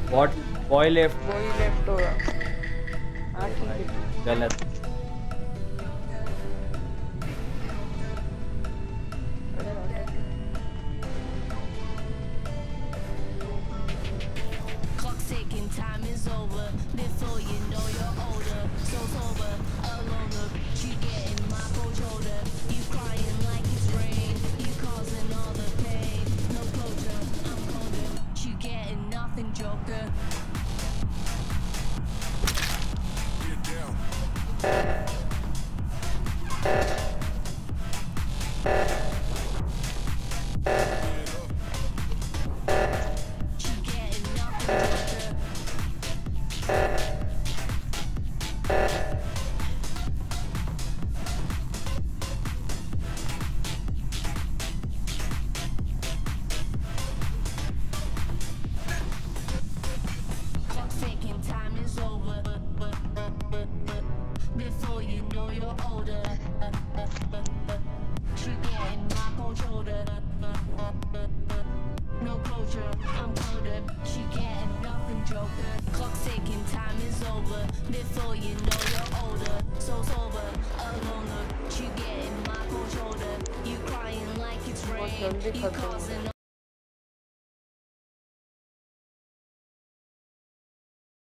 What boy left? वही left होगा। हाँ ठीक भाई है। गलत। अरे वाह। Clock's ticking, time is over. Before you know you're older, so sober, alone. Look, you getting my cold shoulder. You crying like it's rain. You causing all the pain. No closure, I'm colder. You getting nothing, Joker. You getting nothing, Joker. Clock's ticking, time is over. Before you know you're older, you're getting my cold shoulder. No closure, I'm colder. She getting nothing, Joker. Clock's ticking, time is over. Before you know you're older, so sober, alone. Look, you getting my cold shoulder. You crying like it's rain. जल्दी You खत्म हो causing